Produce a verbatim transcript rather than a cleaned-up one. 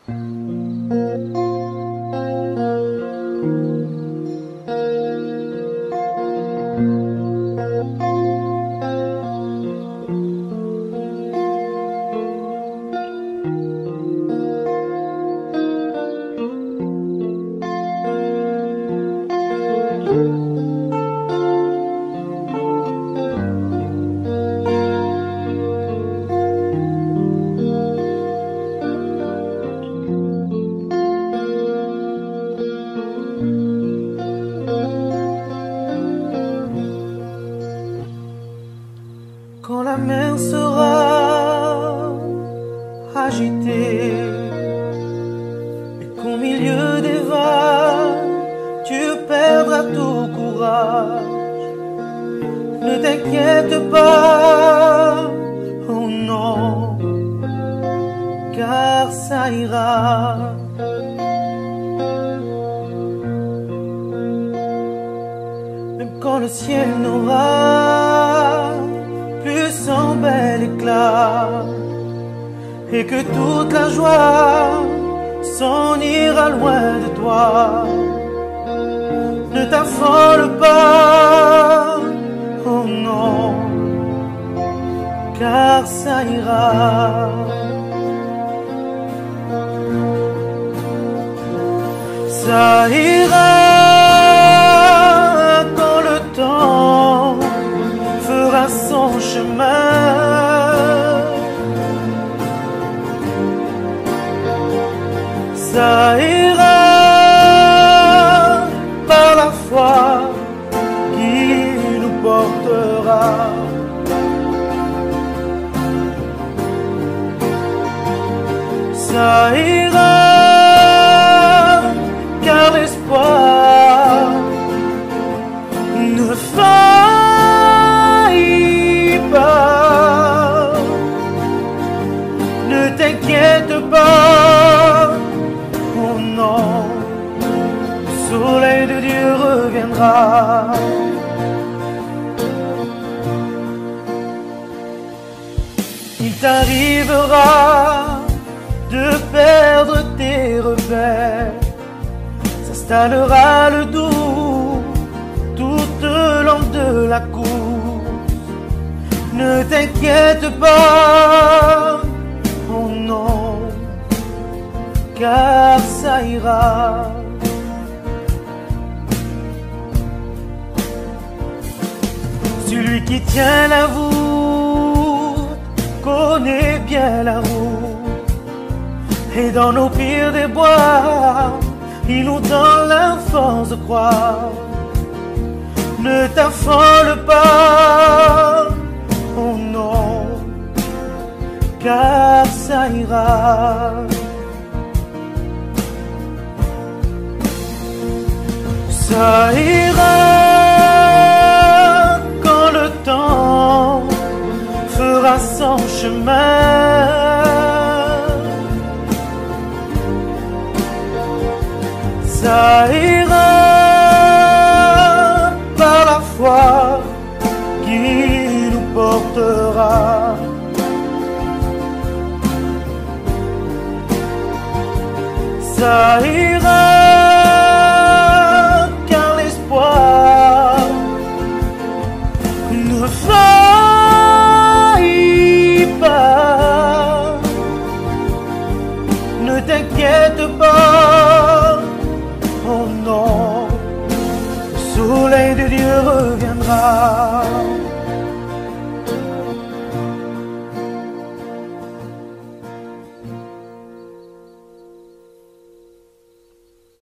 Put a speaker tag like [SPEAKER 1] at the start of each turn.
[SPEAKER 1] Quand la mer sera agitée et qu'au milieu des vagues tu perdras tout courage, ne t'inquiète pas, oh non, car ça ira. Même quand le ciel n'aura plus son bel éclat et que toute la joie s'en ira loin de toi, ne t'affole pas, oh non, car ça ira. Ça ira quand le temps fera son chemin. Ça ira par la foi qui nous portera. Ça ira car l'espoir ne faillit pas. Ne t'inquiète pas, oh non, le soleil de Dieu reviendra. Il t'arrivera de perdre tes repères, s'installera le doux tout au long de la course. Ne t'inquiète pas, oh non, car ça ira. Celui qui tient la voûte connaît bien la route, et dans nos pires déboires, il nous donne la force de croire. Ne t'affole pas, oh non, car ça ira. Ça ira quand le temps fera son chemin. Ça ira par la foi qui nous portera. Ça ira car l'espoir ne faillit pas. Ne t'inquiète pas, oh non, le soleil de Dieu reviendra.